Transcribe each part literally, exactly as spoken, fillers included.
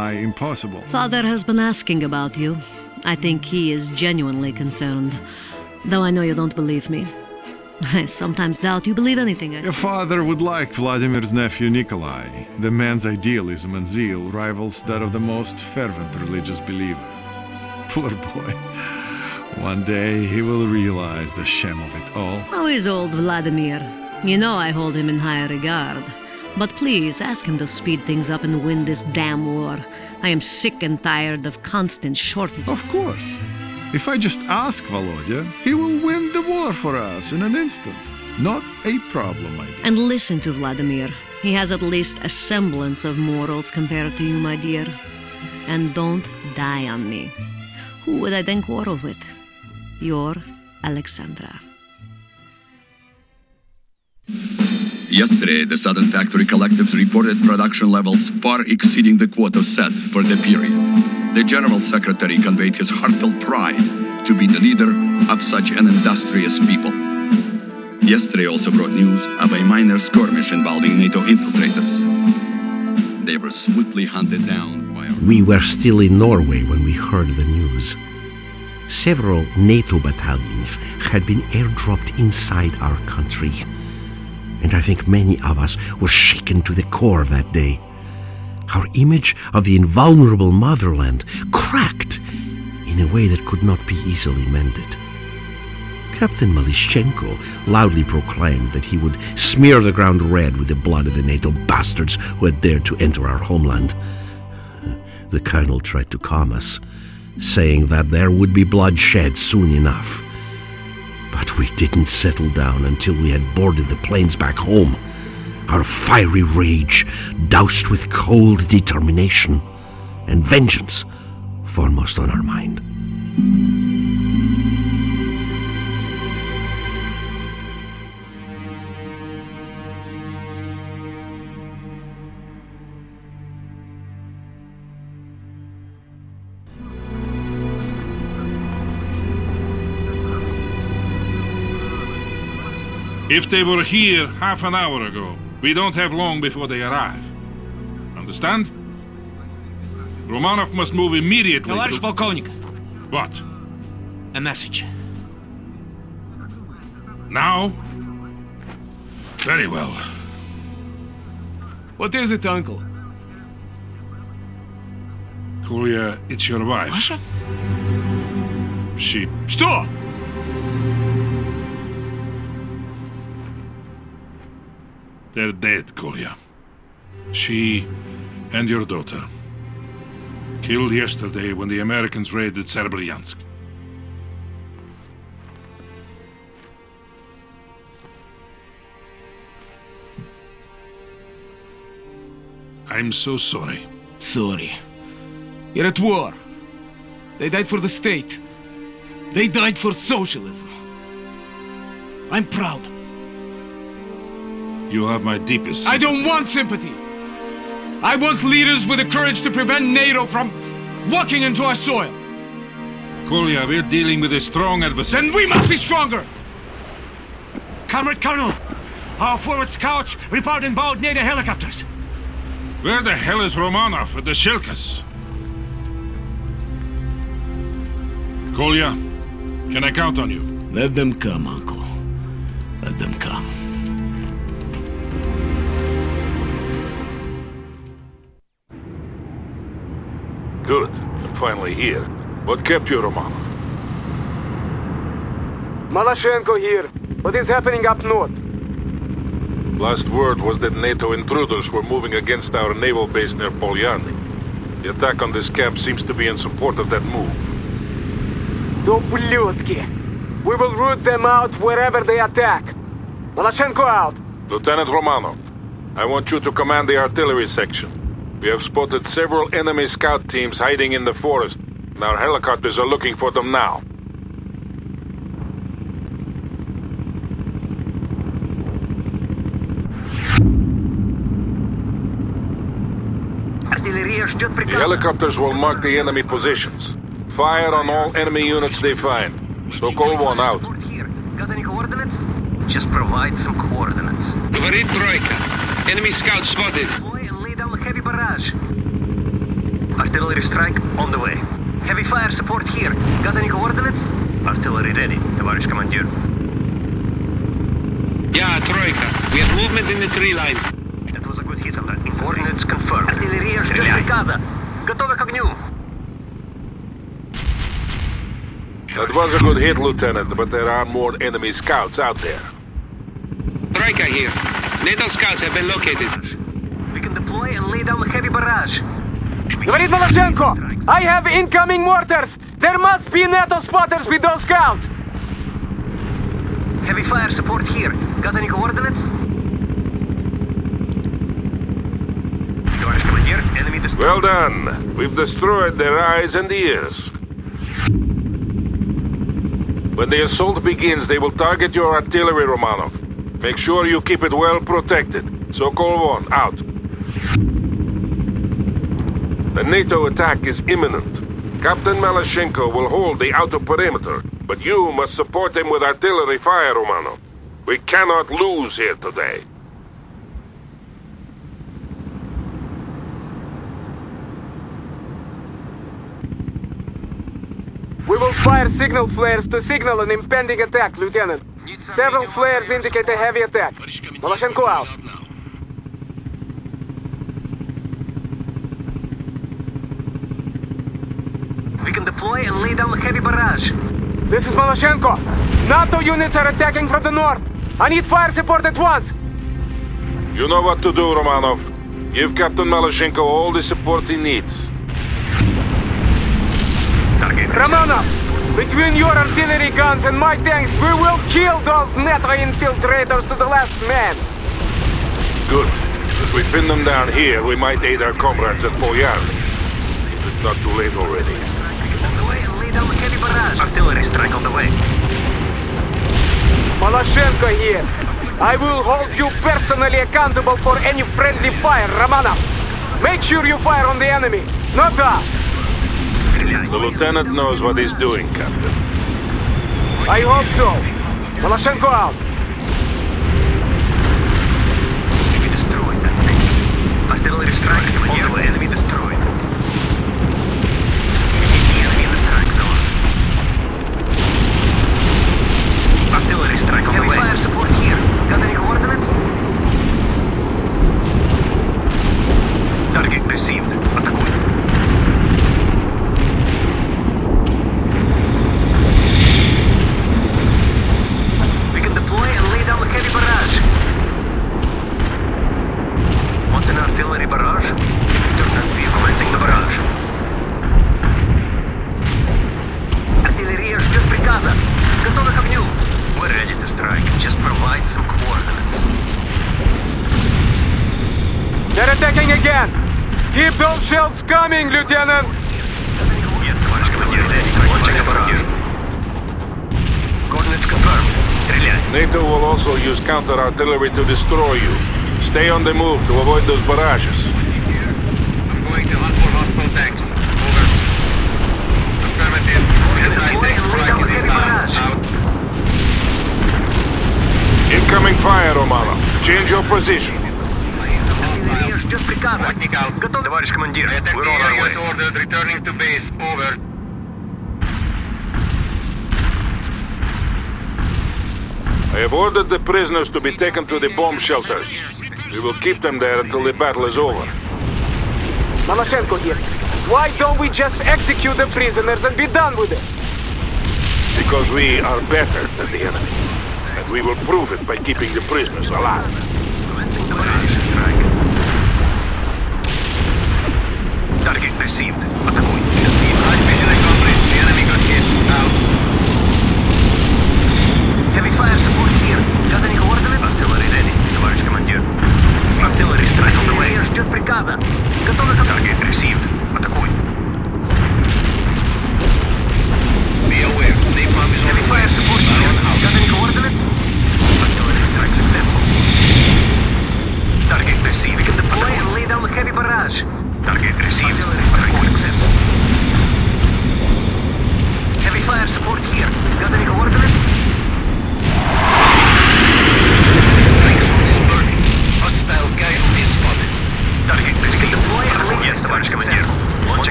Impossible. Father has been asking about you. I think he is genuinely concerned. Though I know you don't believe me. I sometimes doubt you believe anything I say. Your father would like Vladimir's nephew Nikolai. The man's idealism and zeal rivals that of the most fervent religious believer. Poor boy. One day he will realize the shame of it all. How is old Vladimir? You know I hold him in high regard. But please, ask him to speed things up and win this damn war. I am sick and tired of constant shortages. Of course. If I just ask Volodya, he will win the war for us in an instant. Not a problem, my dear. And listen to Vladimir. He has at least a semblance of morals compared to you, my dear. And don't die on me. Who would I then quarrel with? Your Alexandra. Yesterday, the Southern Factory Collectives reported production levels far exceeding the quota set for the period. The General Secretary conveyed his heartfelt pride to be the leader of such an industrious people. Yesterday also brought news of a minor skirmish involving NATO infiltrators. They were swiftly hunted down by our... We were still in Norway when we heard the news. Several NATO battalions had been airdropped inside our country. And I think many of us were shaken to the core that day. Our image of the invulnerable motherland cracked in a way that could not be easily mended. Captain Malishchenko loudly proclaimed that he would smear the ground red with the blood of the NATO bastards who had dared to enter our homeland. The colonel tried to calm us, saying that there would be bloodshed soon enough. But we didn't settle down until we had boarded the planes back home, our fiery rage doused with cold determination and vengeance foremost on our mind. If they were here half an hour ago, we don't have long before they arrive. Understand? Romanov must move immediately. Товарищ to... полковник. What? A message. Now? Very well. What is it, Uncle? Kolya, it's your wife. Masha? She... Что? They're dead, Kolya. She and your daughter. Killed yesterday when the Americans raided Serbryansk. I'm so sorry. Sorry. You're at war. They died for the state. They died for socialism. I'm proud. You have my deepest sympathy. I don't want sympathy. I want leaders with the courage to prevent NATO from walking into our soil. Kolya, we're dealing with a strong adversary. Then we must be stronger. Comrade Colonel, our forward scouts report inbound NATO helicopters. Where the hell is Romanov at the Shilkas? Kolya, can I count on you? Let them come, Uncle. Let them come. Good. I'm finally here. What kept you, Romanov? Malashchenko here. What is happening up north? Last word was that NATO intruders were moving against our naval base near Polyarny. The attack on this camp seems to be in support of that move. Doblutki! We will root them out wherever they attack. Malashchenko out! Lieutenant Romanov, I want you to command the artillery section. We have spotted several enemy scout teams hiding in the forest, and our helicopters are looking for them now. The helicopters will mark the enemy positions. Fire on all enemy units they find. Sokol one out. Got any coordinates? Just provide some coordinates. Говорит тройка. Enemy scout spotted. Deploy and lay down a heavy barrage. Artillery strike on the way. Heavy fire support here. Got any coordinates? Artillery ready, товарищ командир. Yeah, Troika. We have movement in the tree line. That was a good hit on that. Coordinates confirmed. Артиллерия ждет приказа. Готовы к огню. That was a good hit, Lieutenant, but there are more enemy scouts out there. Troika here. NATO scouts have been located. We can deploy and lay down a heavy barrage. Говорит Малашенко! I have incoming mortars! There must be NATO spotters with those scouts! Heavy fire support here. Got any coordinates? Товарищ командир, enemy destroyed. Well done. We've destroyed their eyes and ears. When the assault begins, they will target your artillery, Romanov. Make sure you keep it well protected. Sokol one, out. The NATO attack is imminent. Captain Malashchenko will hold the outer perimeter, but you must support him with artillery fire, Romanov. We cannot lose here today. We will fire signal flares to signal an impending attack, Lieutenant. Several flares indicate a heavy attack. Malashchenko out. We can deploy and lay down a heavy barrage. This is Malashchenko. NATO units are attacking from the north. I need fire support at once. You know what to do, Romanov. Give Captain Malashchenko all the support he needs. Romanov, between your artillery guns and my tanks, we will kill those NATO infiltrators to the last man. Good. If we pin them down here, we might aid our comrades at Polyarny. If it's not too late already. On the way and lay down a heavy barrage. Artillery strike on the way. Malashchenko here. I will hold you personally accountable for any friendly fire, Romanov. Make sure you fire on the enemy, not us. The lieutenant knows what he's doing, Captain. I hope so. Malashchenko out. Enemy destroyed. Artillery strike on the way. Enemy destroyed. Enemy in the attack zone. Artillery strike on the way. Heavy fire support here. Got any coordinates? Target received. Атакуй. Artillery barrage. Lieutenant, we are commencing the barrage. Артиллерия ждет приказа. Готовы к огню. We're ready to strike. Just provide some coordinates. They're attacking again. Keep those shells coming, Lieutenant. Yes, товарищ командир. Launching a barrage. Coordinates confirmed. Стреляй. NATO will also use counter-artillery to destroy you. Stay on the move to avoid those barrages. I'm going to hunt for hostile tanks. Over. Affirmative. Anti-tank strike is inbound. Out. Incoming fire, Romanov. Change your position. Артиллерия ждет приказа. Готов, товарищ командир. We're on our way. Ordered, returning to base. Over. I have ordered the prisoners to be taken to the bomb shelters. We will keep them there until the battle is over. Malashchenko here. Why don't we just execute the prisoners and be done with it? Because we are better than the enemy. And we will prove it by keeping the prisoners alive. Commencing the barrage strike. Target received. Атакуй. High vision accomplished. The enemy got hit. Out. Heavy fire support here. Got any coordinates? Artillery ready, товарищ командир. Artillery strike on the way. Ждет приказа. Готовы к Target received. Атакуй. Be aware. Napalm is on Heavy the way. fire support here. Got any coordinates? Artillery strike successful. Target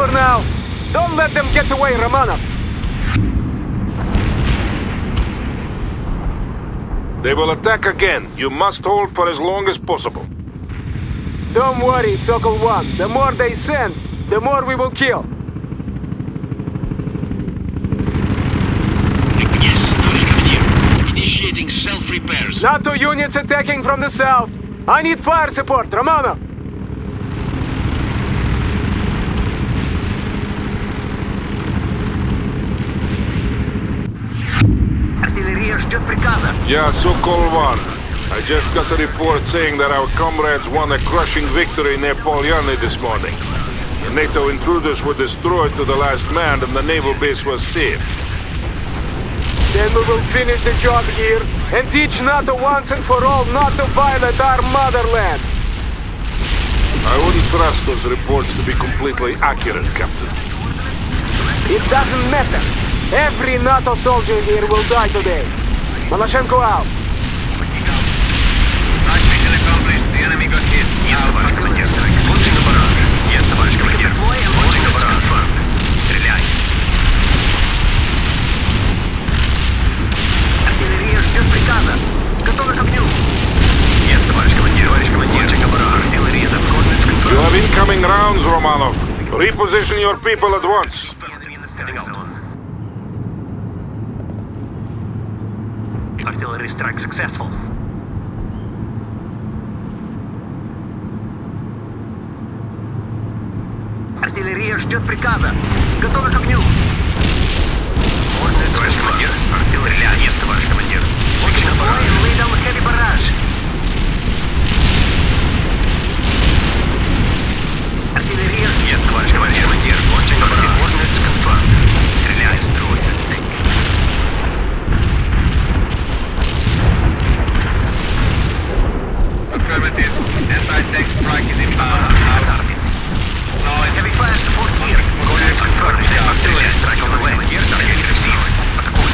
for now. Don't let them get away, Romanov. They will attack again. You must hold for as long as possible. Don't worry, Sokol one. The more they send, the more we will kill. Yes, towage commander. Initiating self-repairs. NATO units attacking from the south. I need fire support, Romanov. Артиллерия ждет приказа. Yeah, Sokol one. I just got a report saying that our comrades won a crushing victory near Polyarny this morning. The NATO intruders were destroyed to the last man and the naval base was saved. Then we will finish the job here and teach NATO once and for all not to violate our motherland. I wouldn't trust those reports to be completely accurate, Captain. It doesn't matter. Every NATO soldier here will die today. Maloshenko out. Nice mission accomplished. The enemy got hit. Yes, товарищ командир. Лучший на барак. Yes, товарищ командир. Лучший на барак. Стреляй. Артиллерия ждет приказа. Готовы к огню. Yes, товарищ командир. Товарищ командир. Лучший на барак. Артиллерия заходит. You have incoming rounds, Romanov. Reposition your people at once. Artillery strike successful. Артиллерия ждет приказа. Готовы к огню. Товарищ командир. Артиллерия. Нет, товарищ командир. Лучший бараж. Lay down heavy barrage. Артиллерия. Нет, товарищ командир. Лучший бараж. Ordnance confirmed. Стреляй, строится. Affirmative. Anti-tank strike is inbound. Noise. Heavy fire support here. Coordinates confirmed. Artillery strike on the way. Target received. Атакуй.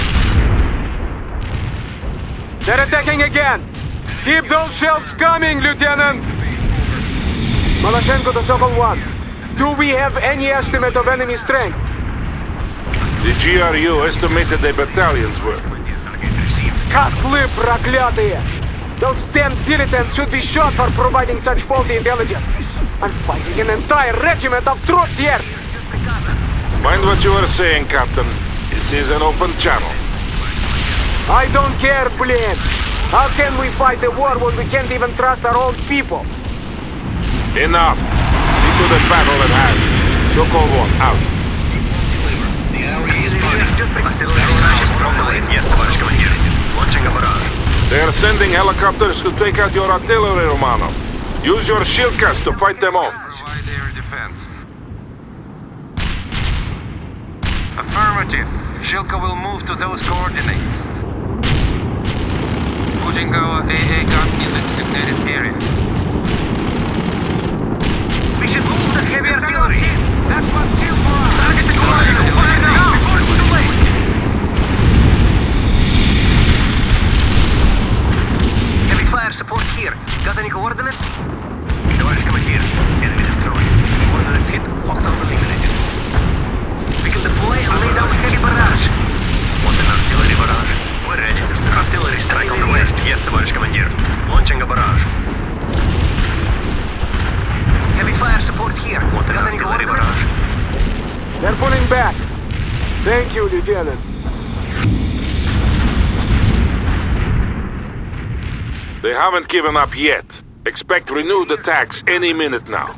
They're attacking again. Keep those shells coming, Lieutenant. Maloshenko to Sokol one. Do we have any estimate of enemy strength? The G R U estimated their battalion's worth. Котлы проклятые! Those damn dilettantes should be shot for providing such faulty intelligence. I'm fighting an entire regiment of troops here! Mind what you are saying, Captain. It is an open channel. I don't care, Blin. How can we fight a war when we can't even trust our own people? Enough. See to the battle at hand. Sokol one, out. The area is burning. Yes, товарищ командир. Launching a barrage. They are sending helicopters to take out your artillery, Romanov. Use your shield cast to fight them off. Provide their defense. Affirmative. Shilka will move to those coordinates. Putting our A A gun in the designated area. We should move the heavy artillery. That's what's here for us. Target the collision. Fire now. Before it's too late. Heavy fire support here. Got any coordinates? Товарищ командир. Enemy destroyed. Coordinates hit. Hostiles eliminated. We can deploy and lay down a heavy barrage. Want an artillery barrage? We're ready. Artillery strike on the west. Yes, товарищ командир. Launching a barrage. Heavy fire support here. Want an artillery barrage? They're pulling back. Thank you, Lieutenant. They haven't given up yet. Expect renewed attacks any minute now.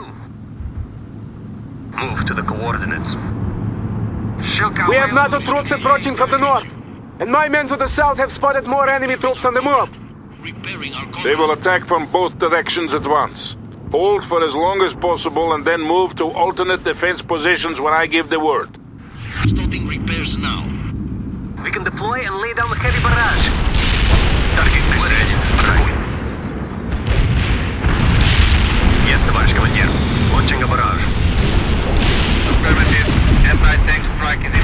Move to the coordinates. We have NATO troops approaching from the north. And my men to the south have spotted more enemy troops on the move. They will attack from both directions at once. Hold for as long as possible and then move to alternate defense positions when I give the word. Starting repairs now. We can deploy and lay down a heavy barrage. Target ready. Strike. Yes, товарищ командир. Launching a barrage. Affirmative. Anti-tank strike is